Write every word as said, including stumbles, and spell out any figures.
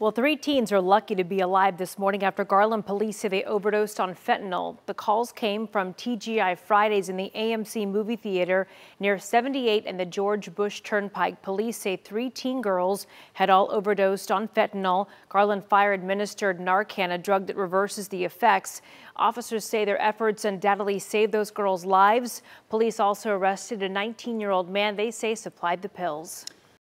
Well, three teens are lucky to be alive this morning after Garland police say they overdosed on fentanyl. The calls came from T G I Fridays in the A M C movie theater near seventy-eight and the George Bush Turnpike. Police say three teen girls had all overdosed on fentanyl. Garland Fire administered Narcan, a drug that reverses the effects. Officers say their efforts undoubtedly saved those girls' lives. Police also arrested a nineteen-year-old man they say supplied the pills.